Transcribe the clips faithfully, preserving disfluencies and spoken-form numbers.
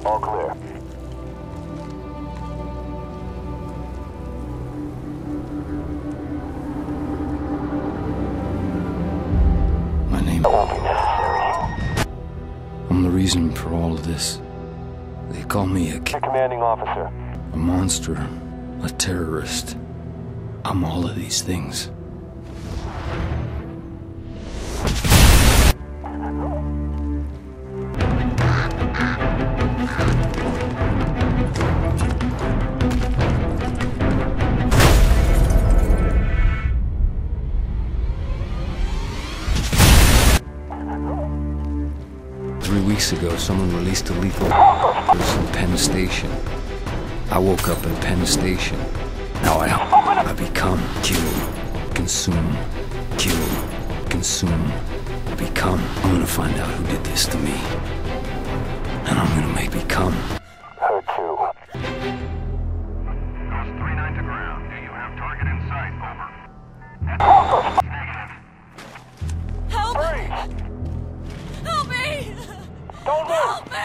All clear. My name Won't be necessary. I'm the reason for all of this. They call me a, Your commanding officer. a monster, a terrorist. I'm all of these things. Three weeks ago, someone released a lethal in Penn Station. I woke up in Penn Station. Now I, I become, kill, consume, kill, consume, become. I'm gonna find out who did this to me. And I'm gonna make become. Her too. Ghost three nine to ground. Do you have target in sight? Over. Negative. Help! Freeze! Help me! Don't move! Help me!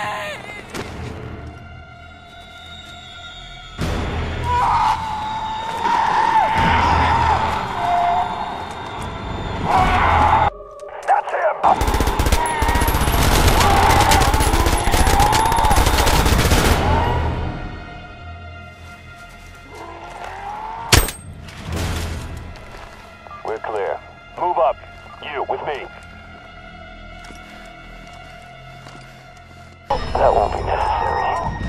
That's him! We're clear. Move up. You, with me. That won't be necessary.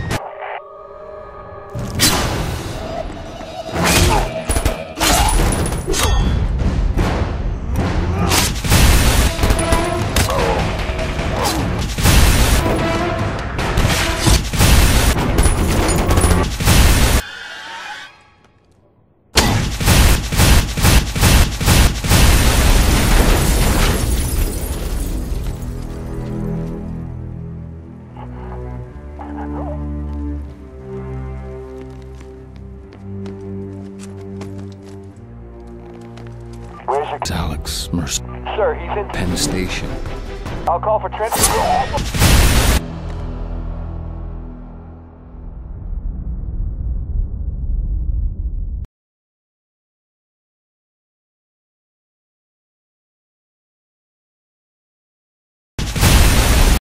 Where's your... It's Alex Mercer, Sir, he's in... Penn Station. I'll call for transport.